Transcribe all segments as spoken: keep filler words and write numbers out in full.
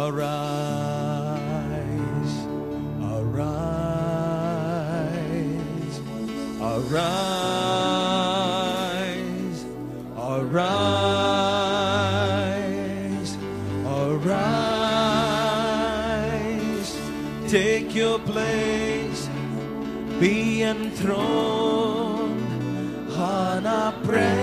Arise, arise, arise, arise, arise. Take your place, be enthroned on our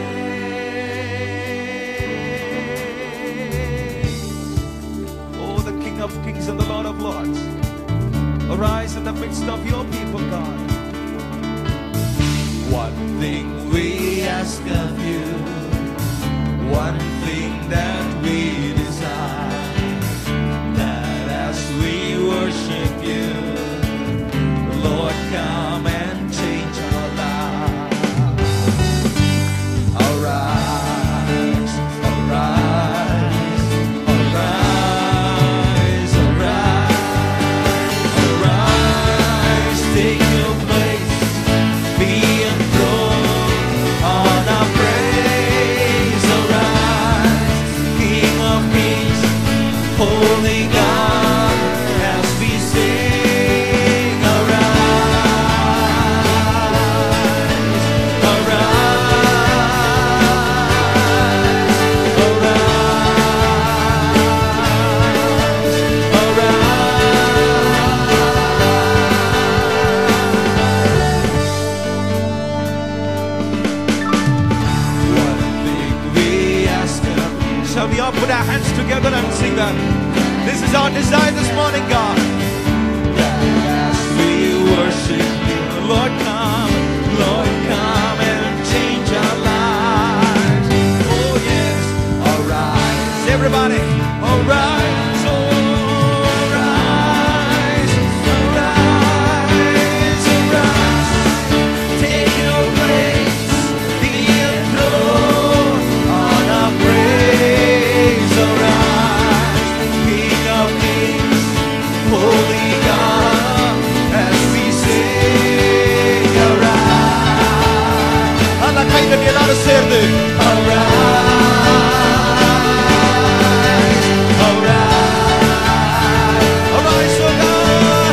praise. Oh, the King of Kings and the Lord of Lords, arise in the midst of your people, God. One thing we ask of you, one thing that we desire, that as we worship you, Lord, come and change our lives. Arise, arise, arise, arise, arise. Take your place, be enthroned on our praise. Arise, King of Kings, Holy God, as we sing. Arise, arise, One thing we ask of you. Shall we all put our hands together and sing that? This is our desire this morning, God. As we worship you, Lord, come, Lord, come and change our lives. Oh yes, arise, everybody, arise, oh, arise, arise, arise. Take your place, be enthroned on our praise. Arise, King of Kings, Holy God, as we sing. Arise. Alla kayda எல்லாரும் சேர்ந்து arise, arise, arise, oh God,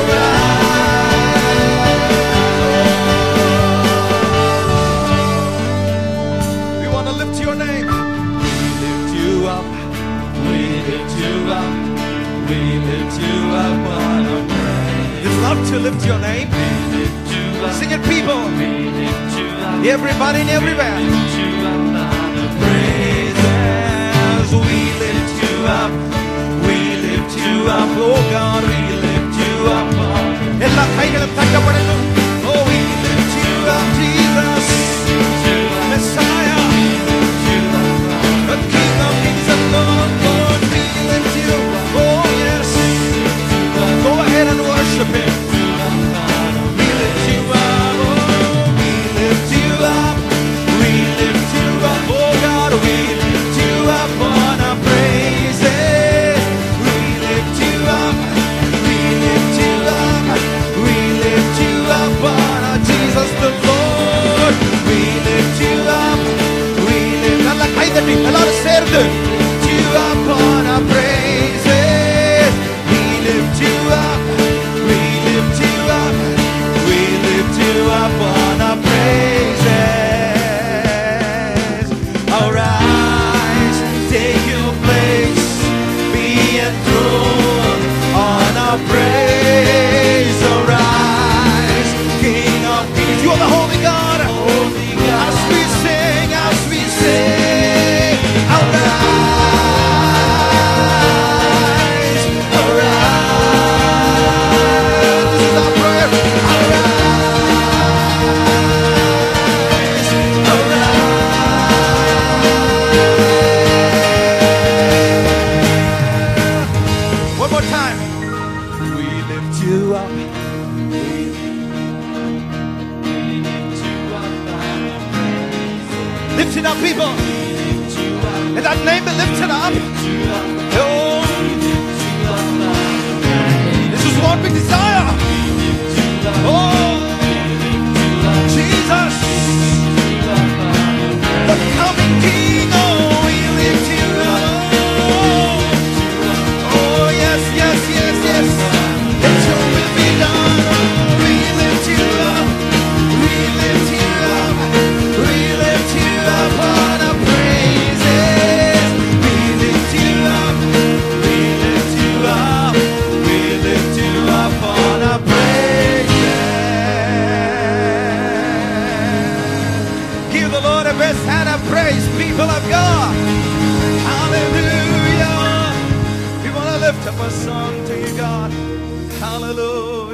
arise. We want to lift your name. We lift you up. We lift you up. We lift you up on a praise. You love to lift your name. We lift you up. Sing it, people. We lift you up. Everybody and everywhere. We lift you up on a praise. We lift you up. We lift you up. Oh God, we lift you up. எல்லா கைகளும் தட்டப்படட்டும். Oh, we lift you up, Jesus. Messiah. The King of Kings and Lord of Lords. We lift you up. Oh yes. Go ahead and worship Him. We lift you up. Oh, we lift you up. We lift you up. Oh God, we lift you up on our praises. We lift you up. We lift you up. We lift you up on our Jesus the Lord. We lift you up. We lift alla kaidatti ellarum சேர்ந்து lift you up on our praises. We lift you up. We lift you up. We lift you up on our praises. Arise, take your place, be enthroned on our praise. Arise, King of Kings, you are the Holy God. Holy God. As we sing, as we sing, arise, arise. This is our prayer. Arise, arise. One more time. We lift you up. We lift you up. Lift it up, people. Let that name be lifted up. Oh, this is what we desire. Oh, Jesus, the coming King. Oh, we lift you up. Oh, praise, people of God. Hallelujah. We want to lift up a song to you, God. Hallelujah.